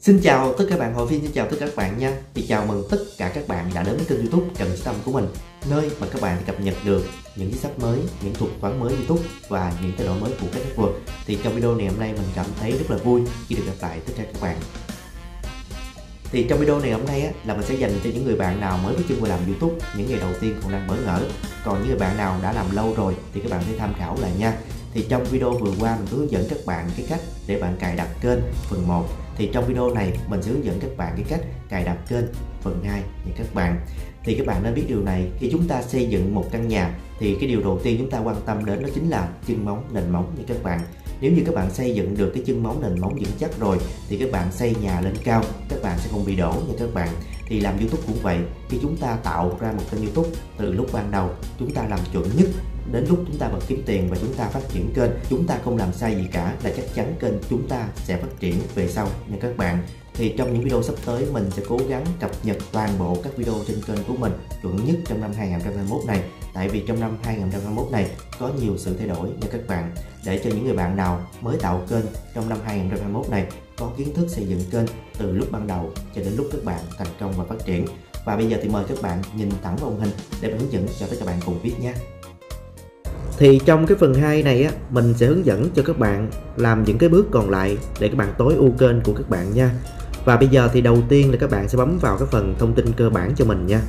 Xin chào tất cả các bạn hội viên, xin chào tất cả các bạn nha. Thì chào mừng tất cả các bạn đã đến với kênh YouTube Trần Sĩ Tâm của mình, nơi mà các bạn cập nhật được những chính sách mới, những thuật toán mới YouTube và những thay đổi mới của các network. Thì trong video này hôm nay mình cảm thấy rất là vui khi được gặp lại tất cả các bạn. Thì trong video này hôm nay là mình sẽ dành cho những người bạn nào mới bước chân vào làm YouTube, những ngày đầu tiên còn đang bỡ ngỡ. Còn những người bạn nào đã làm lâu rồi thì các bạn hãy tham khảo lại nha. Thì trong video vừa qua mình có hướng dẫn các bạn cái cách để bạn cài đặt kênh phần 1. Thì trong video này mình sẽ hướng dẫn các bạn cái cách cài đặt kênh phần 2 nha các bạn. Thì các bạn nên biết điều này, khi chúng ta xây dựng một căn nhà thì cái điều đầu tiên chúng ta quan tâm đến đó chính là chân móng, nền móng nha các bạn. Nếu như các bạn xây dựng được cái chân móng, nền móng vững chắc rồi thì các bạn xây nhà lên cao, các bạn sẽ không bị đổ nha các bạn. Thì làm YouTube cũng vậy, khi chúng ta tạo ra một kênh YouTube từ lúc ban đầu chúng ta làm chuẩn nhất, đến lúc chúng ta bật kiếm tiền và chúng ta phát triển kênh, chúng ta không làm sai gì cả là chắc chắn kênh chúng ta sẽ phát triển về sau nha các bạn. Thì trong những video sắp tới mình sẽ cố gắng cập nhật toàn bộ các video trên kênh của mình chuẩn nhất trong năm 2021 này. Tại vì trong năm 2021 này có nhiều sự thay đổi nha các bạn, để cho những người bạn nào mới tạo kênh trong năm 2021 này có kiến thức xây dựng kênh từ lúc ban đầu cho đến lúc các bạn thành công và phát triển. Và bây giờ thì mời các bạn nhìn thẳng vào màn hình để mình hướng dẫn cho tất cả các bạn cùng biết nha. Thì trong cái phần 2 này mình sẽ hướng dẫn cho các bạn làm những cái bước còn lại để các bạn tối ưu kênh của các bạn nha. Và bây giờ thì đầu tiên là các bạn sẽ bấm vào cái phần thông tin cơ bản cho mình nha.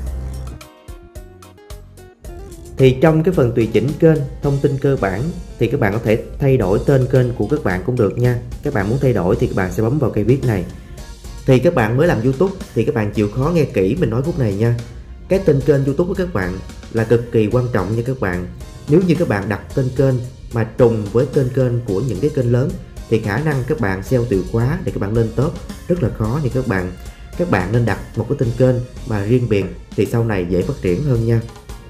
Thì trong cái phần tùy chỉnh kênh, thông tin cơ bản thì các bạn có thể thay đổi tên kênh của các bạn cũng được nha. Các bạn muốn thay đổi thì các bạn sẽ bấm vào cây viết này. Thì các bạn mới làm YouTube thì các bạn chịu khó nghe kỹ mình nói phút này nha. Cái tên kênh YouTube của các bạn là cực kỳ quan trọng nha các bạn. Nếu như các bạn đặt tên kênh mà trùng với tên kênh của những cái kênh lớn thì khả năng các bạn SEO từ khóa để các bạn lên top rất là khó nha các bạn. Các bạn nên đặt một cái tên kênh mà riêng biệt thì sau này dễ phát triển hơn nha.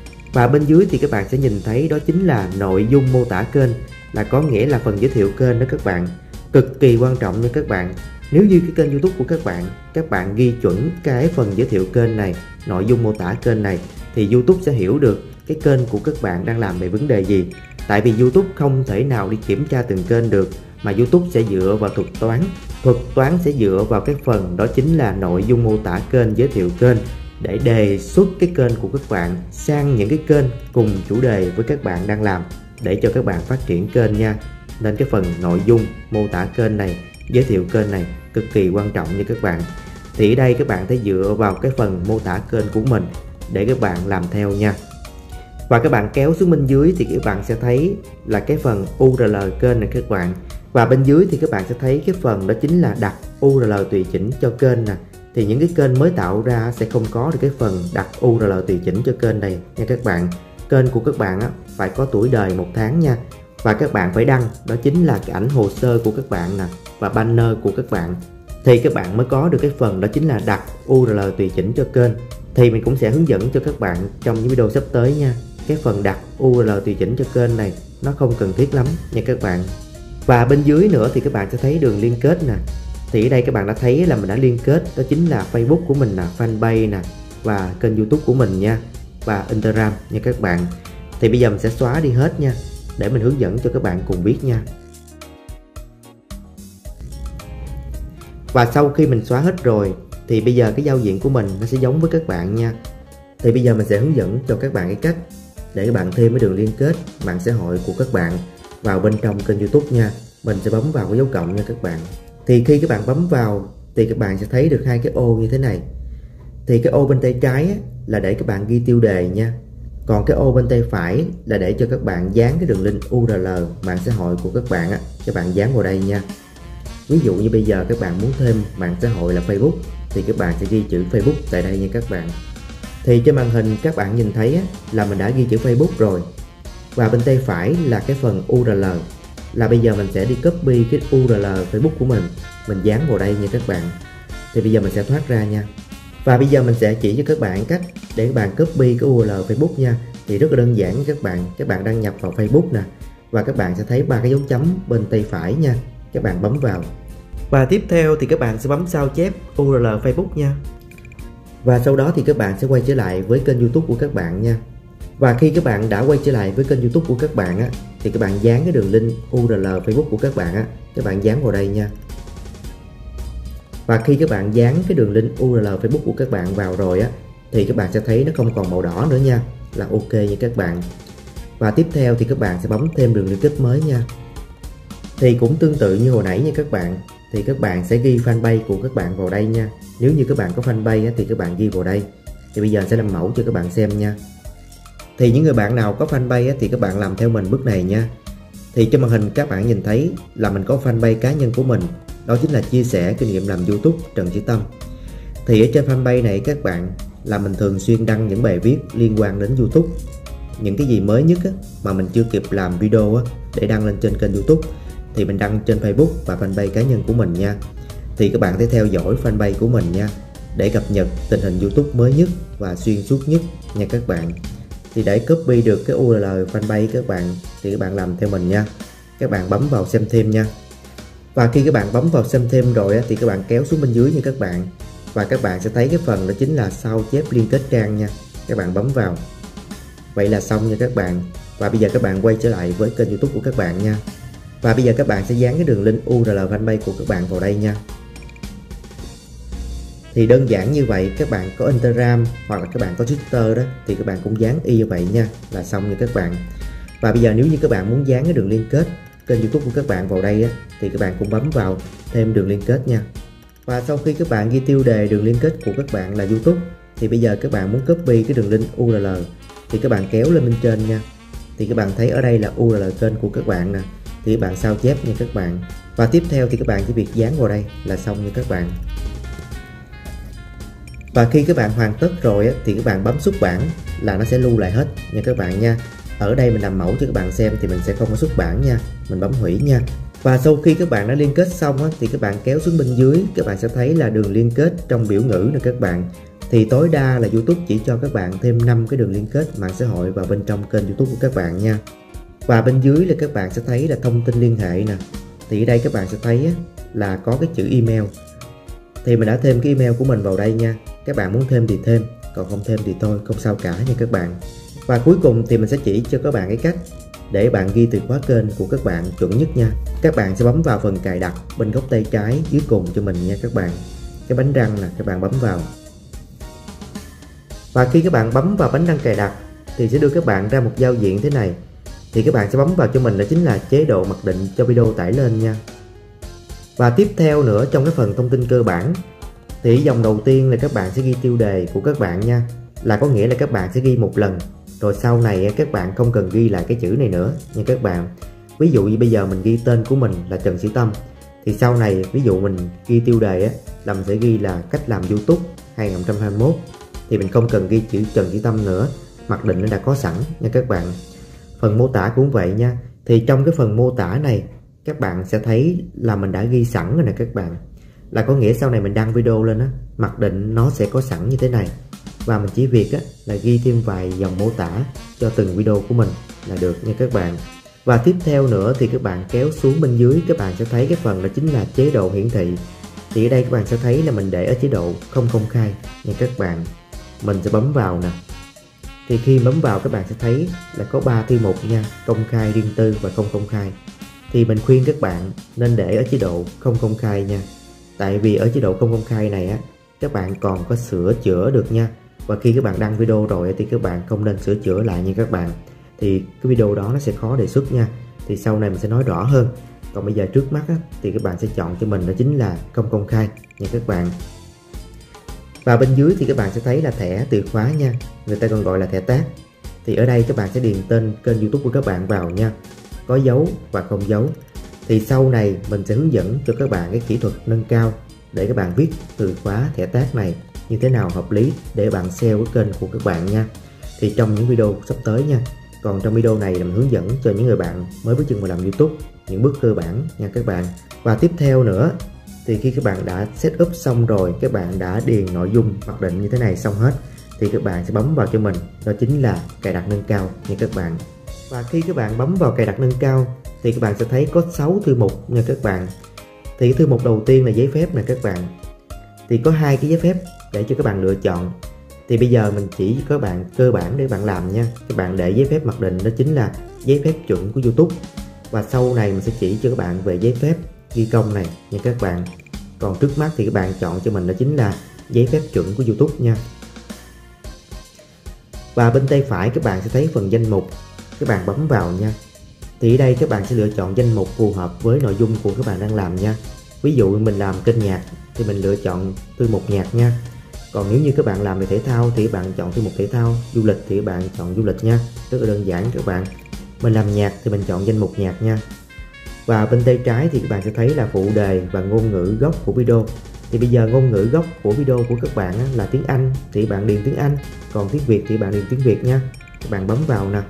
Và bên dưới thì các bạn sẽ nhìn thấy đó chính là nội dung mô tả kênh, là có nghĩa là phần giới thiệu kênh đó các bạn. Cực kỳ quan trọng nha các bạn. Nếu như cái kênh YouTube của các bạn ghi chuẩn cái phần giới thiệu kênh này, nội dung mô tả kênh này thì YouTube sẽ hiểu được cái kênh của các bạn đang làm về vấn đề gì. Tại vì YouTube không thể nào đi kiểm tra từng kênh được, mà YouTube sẽ dựa vào thuật toán. Thuật toán sẽ dựa vào cái phần đó chính là nội dung mô tả kênh, giới thiệu kênh, để đề xuất cái kênh của các bạn sang những cái kênh cùng chủ đề với các bạn đang làm, để cho các bạn phát triển kênh nha. Nên cái phần nội dung mô tả kênh này, giới thiệu kênh này cực kỳ quan trọng nha các bạn. Thì ở đây các bạn thấy dựa vào cái phần mô tả kênh của mình để các bạn làm theo nha. Và các bạn kéo xuống bên dưới thì các bạn sẽ thấy là cái phần URL kênh này các bạn. Và bên dưới thì các bạn sẽ thấy cái phần đó chính là đặt URL tùy chỉnh cho kênh nè. Thì những cái kênh mới tạo ra sẽ không có được cái phần đặt URL tùy chỉnh cho kênh này nha các bạn. Kênh của các bạn phải có tuổi đời 1 tháng nha. Và các bạn phải đăng đó chính là cái ảnh hồ sơ của các bạn nè, và banner của các bạn. Thì các bạn mới có được cái phần đó chính là đặt URL tùy chỉnh cho kênh. Thì mình cũng sẽ hướng dẫn cho các bạn trong những video sắp tới nha. Cái phần đặt URL tùy chỉnh cho kênh này nó không cần thiết lắm nha các bạn. Và bên dưới nữa thì các bạn sẽ thấy đường liên kết nè. Thì ở đây các bạn đã thấy là mình đã liên kết đó chính là Facebook của mình nè, fanpage nè, và kênh YouTube của mình nha, và Instagram nha các bạn. Thì bây giờ mình sẽ xóa đi hết nha, để mình hướng dẫn cho các bạn cùng biết nha. Và sau khi mình xóa hết rồi thì bây giờ cái giao diện của mình nó sẽ giống với các bạn nha. Thì bây giờ mình sẽ hướng dẫn cho các bạn cái cách để các bạn thêm cái đường liên kết mạng xã hội của các bạn vào bên trong kênh YouTube nha. Mình sẽ bấm vào cái dấu cộng nha các bạn. Thì khi các bạn bấm vào thì các bạn sẽ thấy được hai cái ô như thế này. Thì cái ô bên tay trái là để các bạn ghi tiêu đề nha. Còn cái ô bên tay phải là để cho các bạn dán cái đường link URL mạng xã hội của các bạn các bạn dán vào đây nha. Ví dụ như bây giờ các bạn muốn thêm mạng xã hội là Facebook thì các bạn sẽ ghi chữ Facebook tại đây nha các bạn. Thì trên màn hình các bạn nhìn thấy là mình đã ghi chữ Facebook rồi. Và bên tay phải là cái phần URL, là bây giờ mình sẽ đi copy cái URL Facebook của mình dán vào đây nha các bạn. Thì bây giờ mình sẽ thoát ra nha. Và bây giờ mình sẽ chỉ cho các bạn cách để các bạn copy cái URL Facebook nha. Thì rất là đơn giản các bạn. Các bạn đăng nhập vào Facebook nè, và các bạn sẽ thấy 3 cái dấu chấm bên tay phải nha. Các bạn bấm vào. Và tiếp theo thì các bạn sẽ bấm sao chép URL Facebook nha. Và sau đó thì các bạn sẽ quay trở lại với kênh YouTube của các bạn nha. Và khi các bạn đã quay trở lại với kênh YouTube của các bạn thì các bạn dán cái đường link URL Facebook của các bạn các bạn dán vào đây nha. Và khi các bạn dán cái đường link URL Facebook của các bạn vào rồi á, thì các bạn sẽ thấy nó không còn màu đỏ nữa nha, là ok nha các bạn. Và tiếp theo thì các bạn sẽ bấm thêm đường liên kết mới nha. Thì cũng tương tự như hồi nãy nha các bạn, thì các bạn sẽ ghi fanpage của các bạn vào đây nha. Nếu như các bạn có fanpage á, thì các bạn ghi vào đây. Thì bây giờ sẽ làm mẫu cho các bạn xem nha. Thì những người bạn nào có fanpage á, thì các bạn làm theo mình bước này nha. Thì trên màn hình các bạn nhìn thấy là mình có fanpage cá nhân của mình, đó chính là chia sẻ kinh nghiệm làm YouTube Trần Sĩ Tâm. Thì ở trên fanpage này các bạn là mình thường xuyên đăng những bài viết liên quan đến YouTube, những cái gì mới nhất á, mà mình chưa kịp làm video á, để đăng lên trên kênh YouTube thì mình đăng trên Facebook và fanpage cá nhân của mình nha. Thì các bạn sẽ theo dõi fanpage của mình nha, để cập nhật tình hình YouTube mới nhất và xuyên suốt nhất nha các bạn. Thì để copy được cái URL fanpage các bạn thì các bạn làm theo mình nha. Các bạn bấm vào xem thêm nha. Và khi các bạn bấm vào xem thêm rồi á, thì các bạn kéo xuống bên dưới nha các bạn. Và các bạn sẽ thấy cái phần đó chính là sao chép liên kết trang nha. Các bạn bấm vào. Vậy là xong nha các bạn. Và bây giờ các bạn quay trở lại với kênh YouTube của các bạn nha. Và bây giờ các bạn sẽ dán cái đường link URL fanpage của các bạn vào đây nha. Thì đơn giản như vậy, các bạn có Instagram hoặc là các bạn có Twitter đó thì các bạn cũng dán y như vậy nha, là xong nha các bạn. Và bây giờ nếu như các bạn muốn dán cái đường liên kết kênh YouTube của các bạn vào đây á, thì các bạn cũng bấm vào thêm đường liên kết nha. Và sau khi các bạn ghi tiêu đề đường liên kết của các bạn là YouTube, thì bây giờ các bạn muốn copy cái đường link URL thì các bạn kéo lên bên trên nha. Thì các bạn thấy ở đây là URL kênh của các bạn nè, thì các bạn sao chép nha các bạn. Và tiếp theo thì các bạn chỉ việc dán vào đây là xong nha các bạn. Và khi các bạn hoàn tất rồi á, thì các bạn bấm xuất bản là nó sẽ lưu lại hết nha các bạn nha. Ở đây mình làm mẫu cho các bạn xem thì mình sẽ không có xuất bản nha, mình bấm hủy nha. Và sau khi các bạn đã liên kết xong á, thì các bạn kéo xuống bên dưới, các bạn sẽ thấy là đường liên kết trong biểu ngữ nè các bạn. Thì tối đa là YouTube chỉ cho các bạn thêm 5 cái đường liên kết mạng xã hội vào bên trong kênh YouTube của các bạn nha. Và bên dưới là các bạn sẽ thấy là thông tin liên hệ nè. Thì ở đây các bạn sẽ thấy á, là có cái chữ email. Thì mình đã thêm cái email của mình vào đây nha. Các bạn muốn thêm thì thêm, còn không thêm thì thôi, không sao cả nha các bạn. Và cuối cùng thì mình sẽ chỉ cho các bạn cái cách để bạn ghi từ khóa kênh của các bạn chuẩn nhất nha. Các bạn sẽ bấm vào phần cài đặt bên góc tay trái dưới cùng cho mình nha các bạn. Cái bánh răng nè, các bạn bấm vào. Và khi các bạn bấm vào bánh răng cài đặt thì sẽ đưa các bạn ra một giao diện thế này. Thì các bạn sẽ bấm vào cho mình, đó chính là chế độ mặc định cho video tải lên nha. Và tiếp theo nữa, trong cái phần thông tin cơ bản thì dòng đầu tiên là các bạn sẽ ghi tiêu đề của các bạn nha. Là có nghĩa là các bạn sẽ ghi một lần, rồi sau này các bạn không cần ghi lại cái chữ này nữa nha các bạn. Ví dụ như bây giờ mình ghi tên của mình là Trần Sĩ Tâm, thì sau này ví dụ mình ghi tiêu đề á, là mình sẽ ghi là cách làm YouTube 2021, thì mình không cần ghi chữ Trần Sĩ Tâm nữa, mặc định nó đã có sẵn nha các bạn. Phần mô tả cũng vậy nha. Thì trong cái phần mô tả này các bạn sẽ thấy là mình đã ghi sẵn rồi nè các bạn. Là có nghĩa sau này mình đăng video lên á, mặc định nó sẽ có sẵn như thế này. Và mình chỉ việc á, là ghi thêm vài dòng mô tả cho từng video của mình là được nha các bạn. Và tiếp theo nữa thì các bạn kéo xuống bên dưới, các bạn sẽ thấy cái phần đó chính là chế độ hiển thị. Thì ở đây các bạn sẽ thấy là mình để ở chế độ không công khai nha các bạn. Mình sẽ bấm vào nè. Thì khi bấm vào các bạn sẽ thấy là có 3 thư mục nha, công khai, riêng tư và không công khai. Thì mình khuyên các bạn nên để ở chế độ không công khai nha. Tại vì ở chế độ không công khai này á, các bạn còn có sửa chữa được nha. Và khi các bạn đăng video rồi thì các bạn không nên sửa chữa lại nha các bạn. Thì cái video đó nó sẽ khó đề xuất nha. Thì sau này mình sẽ nói rõ hơn. Còn bây giờ trước mắt á, thì các bạn sẽ chọn cho mình đó chính là không công khai nha các bạn. Và bên dưới thì các bạn sẽ thấy là thẻ từ khóa nha. Người ta còn gọi là thẻ tag. Thì ở đây các bạn sẽ điền tên kênh YouTube của các bạn vào nha. Có dấu và không dấu. Thì sau này mình sẽ hướng dẫn cho các bạn cái kỹ thuật nâng cao để các bạn viết từ khóa thẻ tag này như thế nào hợp lý để bạn SEO cái kênh của các bạn nha. Thì trong những video sắp tới nha. Còn trong video này là mình hướng dẫn cho những người bạn mới bước chân vào làm YouTube những bước cơ bản nha các bạn. Và tiếp theo nữa thì khi các bạn đã setup xong rồi, các bạn đã điền nội dung mặc định như thế này xong hết, thì các bạn sẽ bấm vào cho mình, đó chính là cài đặt nâng cao nha các bạn. Và khi các bạn bấm vào cài đặt nâng cao thì các bạn sẽ thấy có 6 thư mục nha các bạn. Thì thư mục đầu tiên là giấy phép nè các bạn. Thì có 2 cái giấy phép để cho các bạn lựa chọn. Thì bây giờ mình chỉ cho các bạn cơ bản để bạn làm nha. Các bạn để giấy phép mặc định đó chính là giấy phép chuẩn của YouTube. Và sau này mình sẽ chỉ cho các bạn về giấy phép ghi công này nha các bạn. Còn trước mắt thì các bạn chọn cho mình đó chính là giấy phép chuẩn của YouTube nha. Và bên tay phải các bạn sẽ thấy phần danh mục, các bạn bấm vào nha. Thì ở đây các bạn sẽ lựa chọn danh mục phù hợp với nội dung của các bạn đang làm nha. Ví dụ mình làm kênh nhạc thì mình lựa chọn thư mục nhạc nha. Còn nếu như các bạn làm về thể thao thì các bạn chọn thư mục thể thao, du lịch thì các bạn chọn du lịch nha. Rất là đơn giản các bạn. Mình làm nhạc thì mình chọn danh mục nhạc nha. Và bên tay trái thì các bạn sẽ thấy là phụ đề và ngôn ngữ gốc của video. Thì bây giờ ngôn ngữ gốc của video của các bạn là tiếng Anh thì bạn điền tiếng Anh, còn tiếng Việt thì bạn điền tiếng Việt nha. Các bạn bấm vào nè.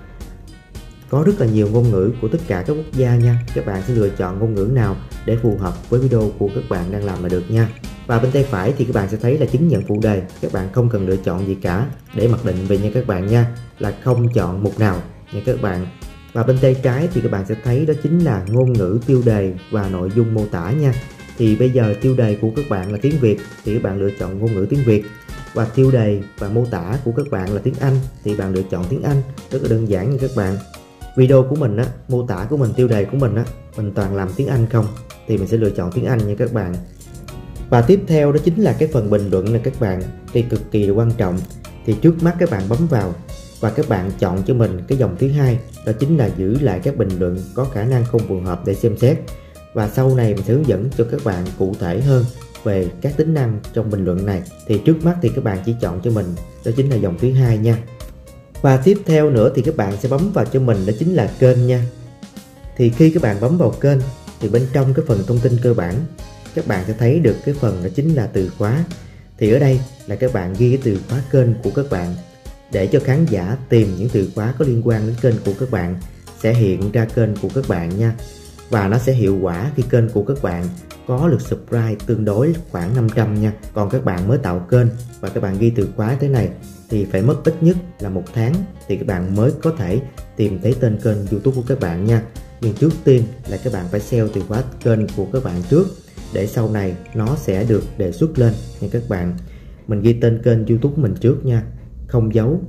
Có rất là nhiều ngôn ngữ của tất cả các quốc gia nha. Các bạn sẽ lựa chọn ngôn ngữ nào để phù hợp với video của các bạn đang làm là được nha. Và bên tay phải thì các bạn sẽ thấy là chứng nhận phụ đề. Các bạn không cần lựa chọn gì cả để mặc định về nha các bạn nha. Là không chọn mục nào nha các bạn. Và bên tay trái thì các bạn sẽ thấy đó chính là ngôn ngữ, tiêu đề và nội dung mô tả nha. Thì bây giờ tiêu đề của các bạn là tiếng Việt thì các bạn lựa chọn ngôn ngữ tiếng Việt. Và tiêu đề và mô tả của các bạn là tiếng Anh thì bạn lựa chọn tiếng Anh. Rất là đơn giản nha các bạn. Video của mình á, mô tả của mình, tiêu đề của mình á, mình toàn làm tiếng Anh không thì mình sẽ lựa chọn tiếng Anh nha các bạn. Và tiếp theo đó chính là cái phần bình luận này các bạn, thì cực kỳ là quan trọng. Thì trước mắt các bạn bấm vào và các bạn chọn cho mình cái dòng thứ hai, đó chính là giữ lại các bình luận có khả năng không phù hợp để xem xét. Và sau này mình sẽ hướng dẫn cho các bạn cụ thể hơn về các tính năng trong bình luận này. Thì trước mắt thì các bạn chỉ chọn cho mình đó chính là dòng thứ hai nha. Và tiếp theo nữa thì các bạn sẽ bấm vào cho mình đó chính là kênh nha. Thì khi các bạn bấm vào kênh thì bên trong cái phần thông tin cơ bản các bạn sẽ thấy được cái phần đó chính là từ khóa. Thì ở đây là các bạn ghi cái từ khóa kênh của các bạn để cho khán giả tìm những từ khóa có liên quan đến kênh của các bạn sẽ hiện ra kênh của các bạn nha. Và nó sẽ hiệu quả khi kênh của các bạn có lượt subscribe tương đối khoảng 500 nha. Còn các bạn mới tạo kênh và các bạn ghi từ khóa thế này thì phải mất ít nhất là 1 tháng thì các bạn mới có thể tìm thấy tên kênh YouTube của các bạn nha. Nhưng trước tiên là các bạn phải SEO từ khóa kênh của các bạn trước để sau này nó sẽ được đề xuất lên nha các bạn. Mình ghi tên kênh YouTube của mình trước nha, không dấu.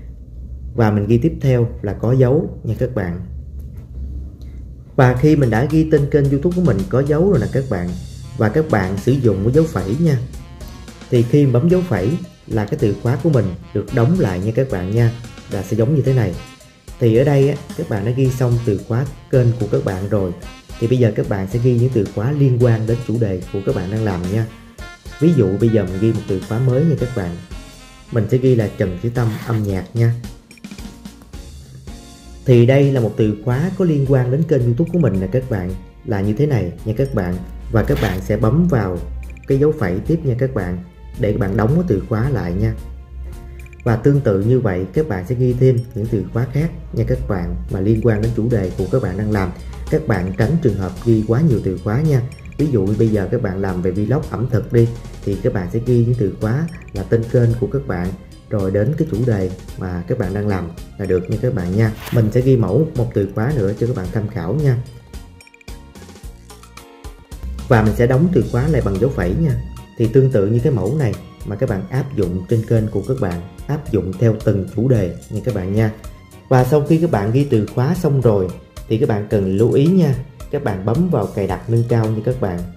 Và mình ghi tiếp theo là có dấu nha các bạn. Và khi mình đã ghi tên kênh YouTube của mình có dấu rồi nè các bạn, và các bạn sử dụng cái dấu phẩy nha, thì khi bấm dấu phẩy là cái từ khóa của mình được đóng lại nha các bạn nha, là sẽ giống như thế này. Thì ở đây á, các bạn đã ghi xong từ khóa kênh của các bạn rồi, thì bây giờ các bạn sẽ ghi những từ khóa liên quan đến chủ đề của các bạn đang làm nha. Ví dụ bây giờ mình ghi một từ khóa mới nha các bạn, mình sẽ ghi là Trần Sĩ Tâm âm nhạc nha. Thì đây là một từ khóa có liên quan đến kênh YouTube của mình nè các bạn, là như thế này nha các bạn. Và các bạn sẽ bấm vào cái dấu phẩy tiếp nha các bạn, để các bạn đóng cái từ khóa lại nha. Và tương tự như vậy các bạn sẽ ghi thêm những từ khóa khác nha các bạn, mà liên quan đến chủ đề của các bạn đang làm. Các bạn tránh trường hợp ghi quá nhiều từ khóa nha. Ví dụ bây giờ các bạn làm về vlog ẩm thực đi, thì các bạn sẽ ghi những từ khóa là tên kênh của các bạn rồi đến cái chủ đề mà các bạn đang làm là được nha các bạn nha. Mình sẽ ghi mẫu một từ khóa nữa cho các bạn tham khảo nha. Và mình sẽ đóng từ khóa lại bằng dấu phẩy nha. Thì tương tự như cái mẫu này mà các bạn áp dụng trên kênh của các bạn, áp dụng theo từng chủ đề nha các bạn nha. Và sau khi các bạn ghi từ khóa xong rồi thì các bạn cần lưu ý nha, các bạn bấm vào cài đặt nâng cao như các bạn.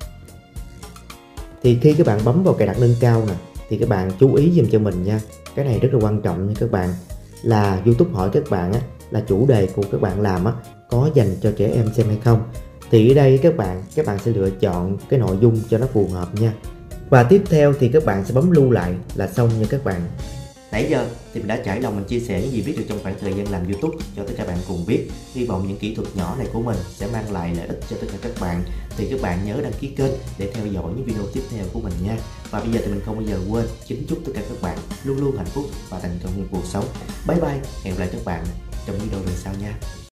Thì khi các bạn bấm vào cài đặt nâng cao nè, thì các bạn chú ý giùm cho mình nha. Cái này rất là quan trọng nha các bạn, là YouTube hỏi các bạn á, là chủ đề của các bạn làm á, có dành cho trẻ em xem hay không. Thì ở đây các bạn sẽ lựa chọn cái nội dung cho nó phù hợp nha. Và tiếp theo thì các bạn sẽ bấm lưu lại là xong nha các bạn. Nãy giờ thì mình đã trải lòng mình chia sẻ những gì biết được trong khoảng thời gian làm YouTube cho tất cả bạn cùng biết. Hy vọng những kỹ thuật nhỏ này của mình sẽ mang lại lợi ích cho tất cả các bạn. Thì các bạn nhớ đăng ký kênh để theo dõi những video tiếp theo của mình nha. Và bây giờ thì mình không bao giờ quên kính chúc tất cả các bạn luôn luôn hạnh phúc và thành công trong cuộc sống. Bye bye, hẹn gặp lại các bạn trong video lần sau nha.